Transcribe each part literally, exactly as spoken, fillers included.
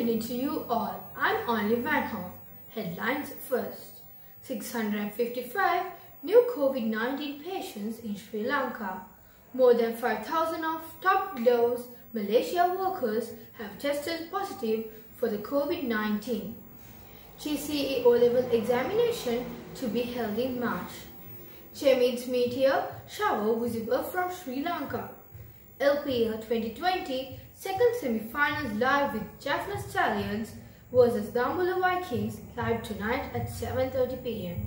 evening to you all. I'm Only Van Hoff. Headlines first. six hundred fifty-five new COVID nineteen patients in Sri Lanka. More than five thousand of top dose Malaysia workers have tested positive for the COVID nineteen. G C E O-level examination to be held in March. Gemini's meteor shower visible from Sri Lanka. L P L twenty twenty second semi-finals live with Jaffna Stallions versus Dambulla Vikings live tonight at seven thirty p m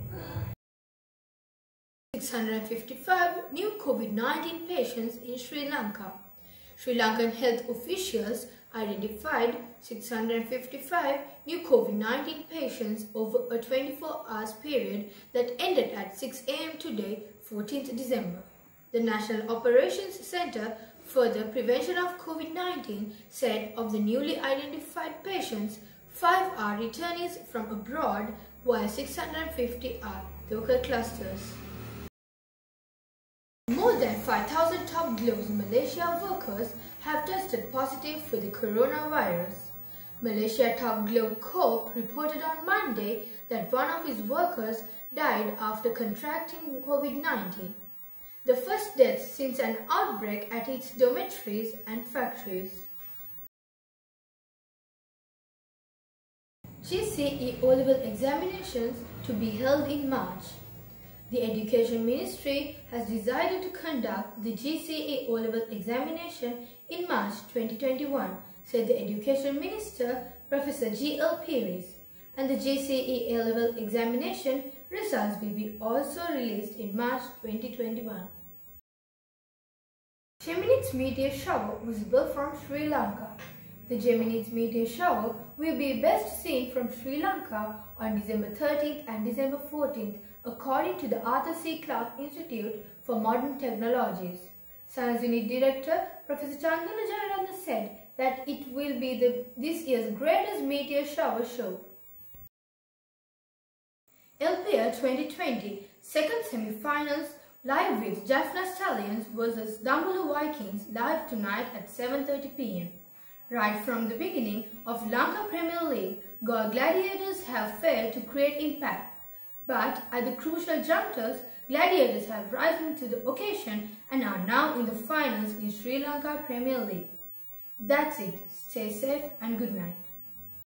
six hundred fifty-five new COVID nineteen patients in Sri Lanka. Sri Lankan health officials identified six hundred fifty-five new COVID nineteen patients over a twenty-four hours period that ended at six a m today, fourteenth December. The National Operations Center for the Prevention of COVID nineteen said of the newly identified patients, five are returnees from abroad while six hundred fifty are local clusters. More than five thousand top Gloves Malaysia workers have tested positive for the coronavirus. Malaysia Top Glove Corp reported on Monday that one of its workers died after contracting COVID nineteen. The first death since an outbreak at its dormitories and factories. G C E O-level examinations to be held in March. The Education Ministry has decided to conduct the G C E O-level examination in March twenty twenty-one, said the Education Minister, Professor G L Peiris, and the G C E A-level examination results will be also released in March twenty twenty-one. Gemini's meteor shower visible from Sri Lanka. The Gemini's meteor shower will be best seen from Sri Lanka on December thirteenth and December fourteenth, according to the Arthur C. Clarke Institute for Modern Technologies. Science Unit Director Professor Chandana Jayarana said that it will be the, this year's greatest meteor shower show. L P L twenty twenty second semi-finals live with Jaffna Stallions versus Dambulla Vikings live tonight at seven thirty p m Right from the beginning of Lanka Premier League, Galle Gladiators have failed to create impact. But at the crucial junctures, Gladiators have risen to the occasion and are now in the finals in Sri Lanka Premier League. That's it. Stay safe and good night.